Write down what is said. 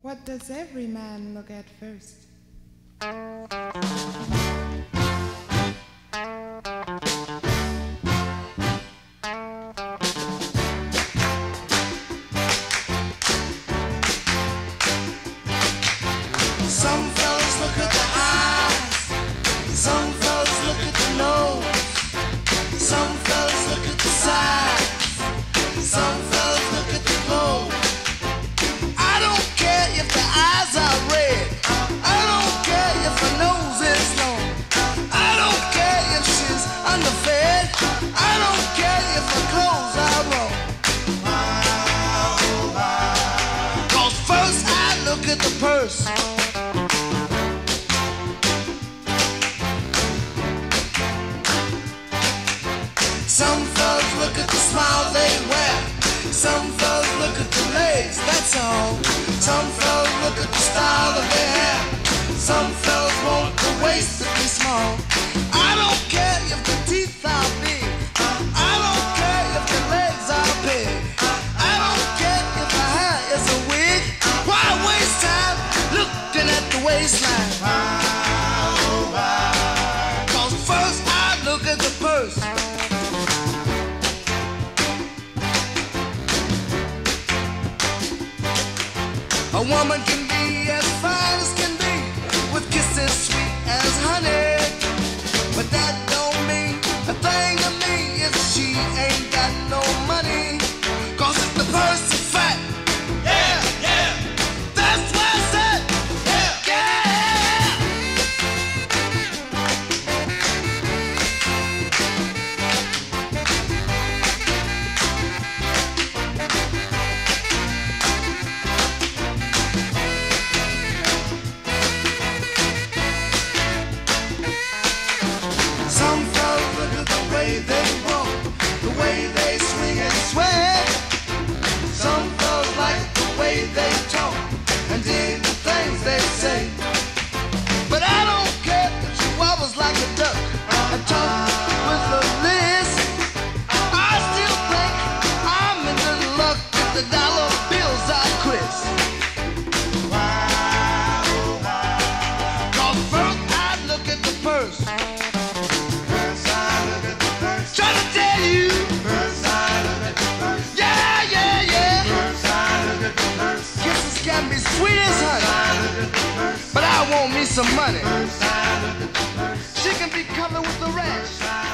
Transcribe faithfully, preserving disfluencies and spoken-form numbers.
What does every man look at first? Some fellas look at the eyes, some fellas look at the nose, some fellas look at the size, some fellas look at the glow. I don't care if the eyes are red, I don't care if her nose is long, I don't care if she's underfed, I don't care if her clothes are wrong. Cause first I look at the purse. Some fellas look at the smile they wear, some fellas look at the legs, that's all. Some fellas look at the style of their hair, some fellas want the waist to be small. I don't care if the teeth are big, I don't care if the legs are big, I don't care if the hair is a wig. Why waste time looking at the waistline? Cause first I look at the purse. A woman can be as fine as can be, with kisses sweet as honey, but that don't mean a thing to me if she ain't got no money. Cause if the purse is fat, yeah, yeah, that's what I said, yeah, yeah. Some fellas look at the way they walk, the way they swing and sway. Some fellas like the way they talk and dig the things they say. But I don't care if she wobbles like a duck and talks with a list. I still think I'm in good luck if the dollar bills are crisp. Cause first I look at the purse. Trying to tell you, first I look at the purse. Yeah, yeah, yeah. First I look at the purse. Kisses can be sweet as honey, first I look at the purse. But I want me some money. First I look at the purse. She can be coming with the rash.